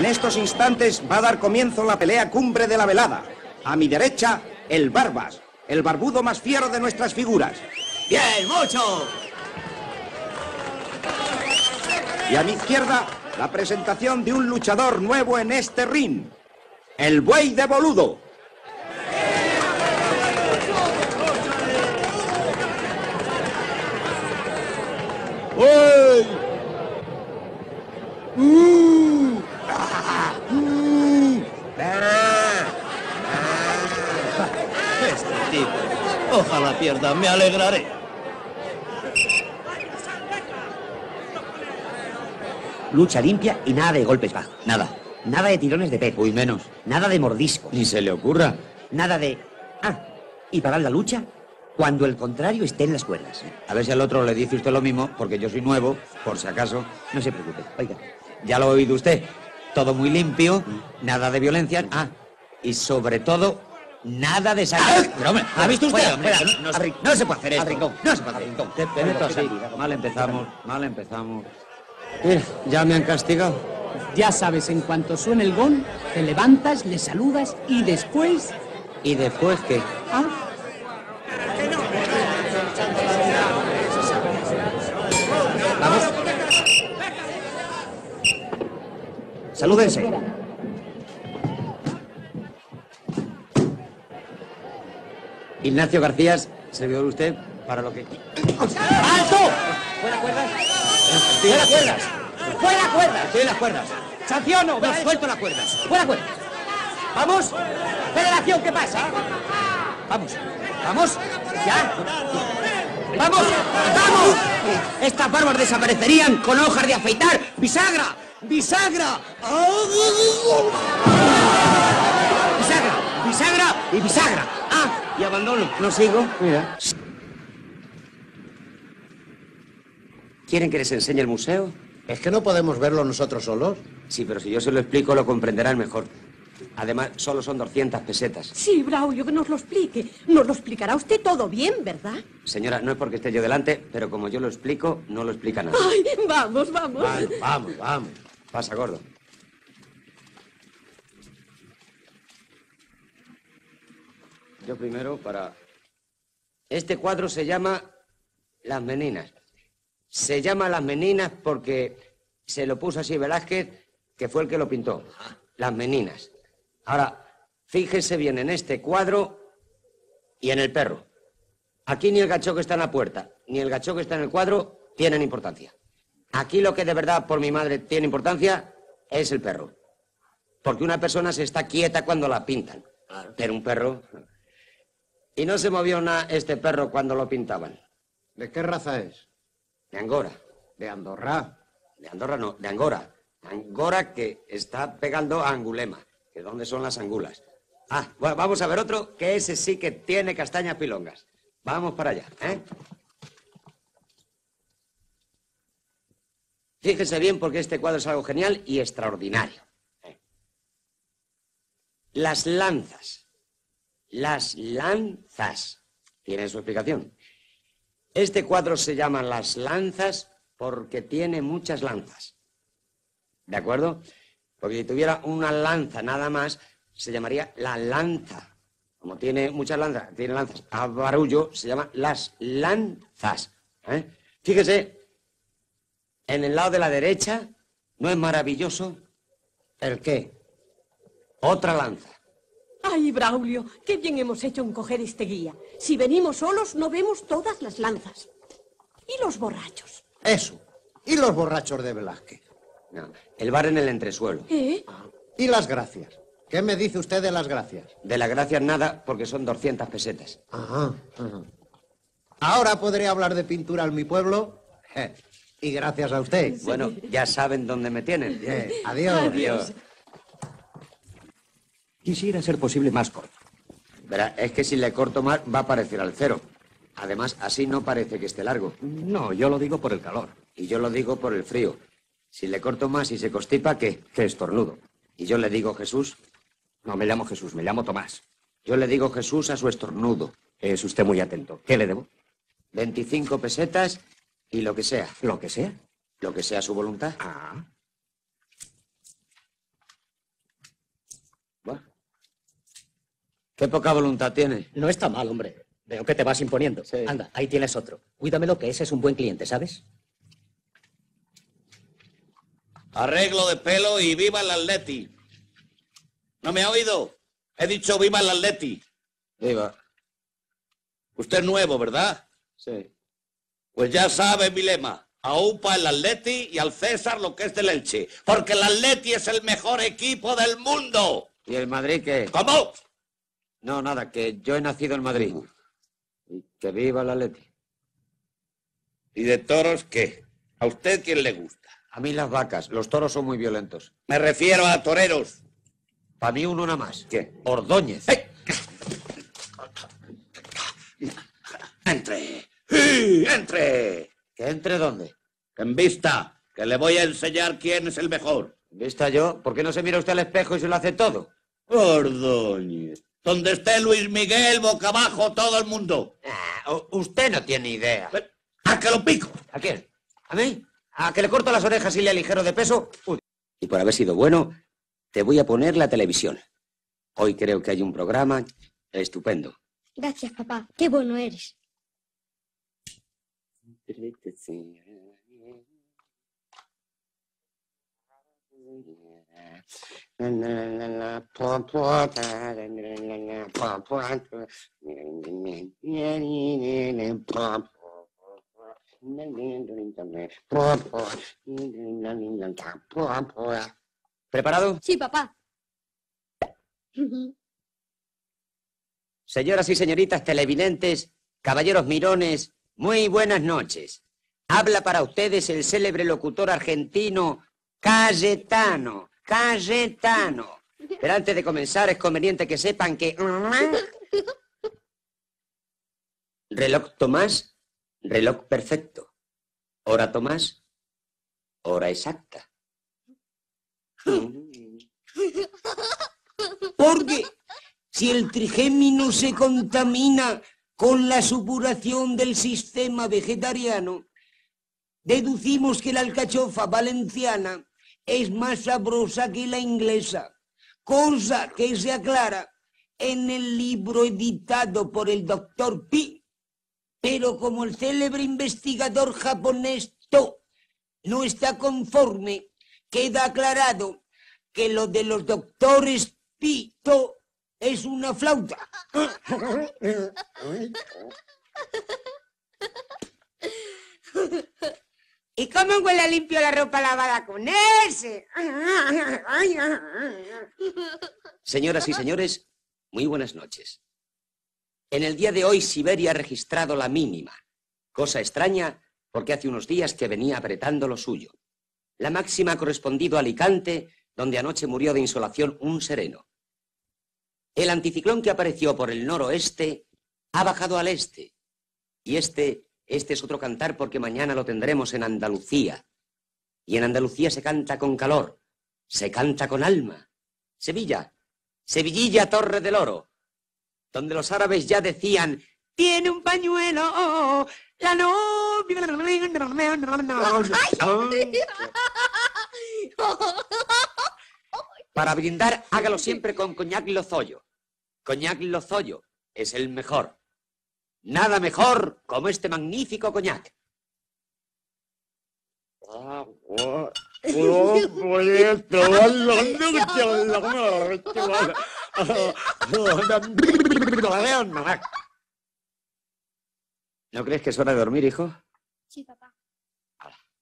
En estos instantes va a dar comienzo la pelea cumbre de la velada. A mi derecha, el Barbas, el barbudo más fiero de nuestras figuras. ¡Bien, mucho! Y a mi izquierda, la presentación de un luchador nuevo en este ring. El Buey de Boludo. ¡Uy! Este tipo. Ojalá pierda, me alegraré. Lucha limpia y nada de golpes bajos. Nada. Nada de tirones de pecho. Uy, menos. Nada de mordiscos. Ni se le ocurra. Nada de... y parar la lucha cuando el contrario esté en las cuerdas. A ver si al otro le dice usted lo mismo, porque yo soy nuevo, por si acaso. No se preocupe, oiga. Ya lo ha oído usted. Todo muy limpio, nada de violencia. Y sobre todo, nada de sangre. Pero, hombre, ¿ha visto usted? Fuera, Hombre, fuera. no se puede hacer esto. Rincón. No se puede hacer esto. Ven esto así. Mal empezamos. Mira, ya me han castigado. Ya sabes, en cuanto suene el gong, te levantas, le saludas y después... ¿Y después qué? Vamos. Salúdense. Ignacio García, servidor usted, para lo que... ¡Alto! ¡Fuera cuerdas! ¡Fuera cuerdas! ¡Fuera cuerdas! Estoy en las cuerdas. ¡Sanciono! No suelto las cuerdas. ¡Fuera cuerdas! ¡Vamos! ¡Federación, qué pasa! ¡Vamos! ¡Vamos! ¡Ya! ¡Vamos! ¡Vamos! Estas barbas desaparecerían con hojas de afeitar. ¡Bisagra! ¡Bisagra! ¡Bisagra! ¡Bisagra! ¡Y bisagra! Y abandono. No sigo. Mira. ¿Quieren que les enseñe el museo? ¿Es que no podemos verlo nosotros solos? Sí, pero si yo se lo explico, lo comprenderán mejor. Además, solo son 200 pesetas. Sí, Braulio, que nos lo explique. Nos lo explicará usted todo bien, ¿verdad? Señora, no es porque esté yo delante, pero como yo lo explico, no lo explica nada. Ay, vamos, vamos. Vamos. Pasa, gordo. Yo primero para... Este cuadro se llama Las Meninas. Se llama Las Meninas porque se lo puso así Velázquez, que fue el que lo pintó. Las Meninas. Ahora, fíjese bien en este cuadro y en el perro. Aquí ni el gacho que está en la puerta, ni el gacho que está en el cuadro tienen importancia. Aquí lo que de verdad por mi madre tiene importancia es el perro. Porque una persona se está quieta cuando la pintan. Pero un perro... Y no se movió nada este perro cuando lo pintaban. ¿De qué raza es? De Angora. ¿De Andorra? De Andorra no, de Angora. Angora que está pegando a Angulema. ¿Que dónde son las angulas? Bueno, vamos a ver otro, que ese sí que tiene castañas pilongas. Vamos para allá, ¿eh? Fíjese bien porque este cuadro es algo genial y extraordinario. Las lanzas. Las lanzas. Tiene su explicación. Este cuadro se llama Las Lanzas porque tiene muchas lanzas. ¿De acuerdo? Porque si tuviera una lanza nada más, se llamaría La Lanza. Como tiene muchas lanzas, tiene lanzas a barullo, se llama Las Lanzas. Fíjese, en el lado de la derecha, ¿no es maravilloso? ¿El qué? Otra lanza. Ay, Braulio, qué bien hemos hecho en coger este guía. Si venimos solos, no vemos todas las lanzas. ¿Y los borrachos? Eso. ¿Y los borrachos de Velázquez? No, el bar en el entresuelo. ¿Eh? ¿Y las gracias? ¿Qué me dice usted de las gracias? De las gracias nada, porque son 200 pesetas. Ajá. Ahora podré hablar de pintura en mi pueblo. Y gracias a usted. Sí. Bueno, ya saben dónde me tienen. Adiós. Adiós. Quisiera ser posible más corto. Verá, es que si le corto más va a parecer al cero. Además, así no parece que esté largo. No, yo lo digo por el calor. Y yo lo digo por el frío. Si le corto más y se constipa, ¿qué? Que estornudo. Y yo le digo Jesús. No me llamo Jesús, me llamo Tomás. Yo le digo Jesús a su estornudo. Es usted muy atento. ¿Qué le debo? 25 pesetas y lo que sea. Lo que sea. Lo que sea su voluntad. Qué poca voluntad tiene. No está mal, hombre. Veo que te vas imponiendo. Sí. Anda, ahí tienes otro. Cuídamelo, que ese es un buen cliente, ¿sabes? Arreglo de pelo y viva el Atleti. ¿No me ha oído? He dicho viva el Atleti. Viva. Usted es nuevo, ¿verdad? Sí. Pues ya sabe mi lema. Aupa el Atleti y al César lo que es del Elche. Porque el Atleti es el mejor equipo del mundo. ¿Y el Madrid qué? ¿Cómo? No, nada, que yo he nacido en Madrid. Y que viva el Atleti. ¿Y de toros qué? ¿A usted quién le gusta? A mí las vacas, los toros son muy violentos. Me refiero a toreros. Para mí uno nada más. ¿Qué? Ordóñez. ¡Ey! ¡Entre! ¡Sí! ¡Entre! ¿Que entre dónde? En vista, que le voy a enseñar quién es el mejor. ¿Vista yo? ¿Por qué no se mira usted al espejo y se lo hace todo? Ordóñez. Donde esté Luis Miguel, boca abajo, todo el mundo. Usted no tiene idea. ¡A que lo pico! ¿A quién? ¿A mí? ¿A que le corto las orejas y le aligero de peso? Uy. Y por haber sido bueno, te voy a poner la televisión. Hoy creo que hay un programa estupendo. Gracias, papá. Qué bueno eres. ¿Preparado? Sí, papá. Señoras y señoritas televidentes, caballeros mirones, muy buenas noches. Habla para ustedes el célebre locutor argentino Cayetano. Cayetano. Pero antes de comenzar es conveniente que sepan que... Reloj Tomás, reloj perfecto. Hora Tomás, hora exacta. Porque si el trigémino se contamina con la supuración del sistema vegetariano, deducimos que la alcachofa valenciana es más sabrosa que la inglesa, cosa que se aclara en el libro editado por el doctor Pi. Pero como el célebre investigador japonés To no está conforme, queda aclarado que lo de los doctores Pi To es una flauta. ¿Y cómo huele limpio la ropa lavada con ese? Señoras y señores, muy buenas noches. En el día de hoy Siberia ha registrado la mínima, cosa extraña porque hace unos días que venía apretando lo suyo. La máxima ha correspondido a Alicante, donde anoche murió de insolación un sereno. El anticiclón que apareció por el noroeste ha bajado al este. Y este es otro cantar porque mañana lo tendremos en Andalucía. Y en Andalucía se canta con calor, se canta con alma. Sevilla, Sevillilla, Torre del Oro, donde los árabes ya decían, tiene un pañuelo, la novia... Para brindar, hágalo siempre con coñac Lozoyo. Coñac Lozoyo es el mejor. Nada mejor como este magnífico coñac. ¿No crees que es hora de dormir, hijo? Sí, papá.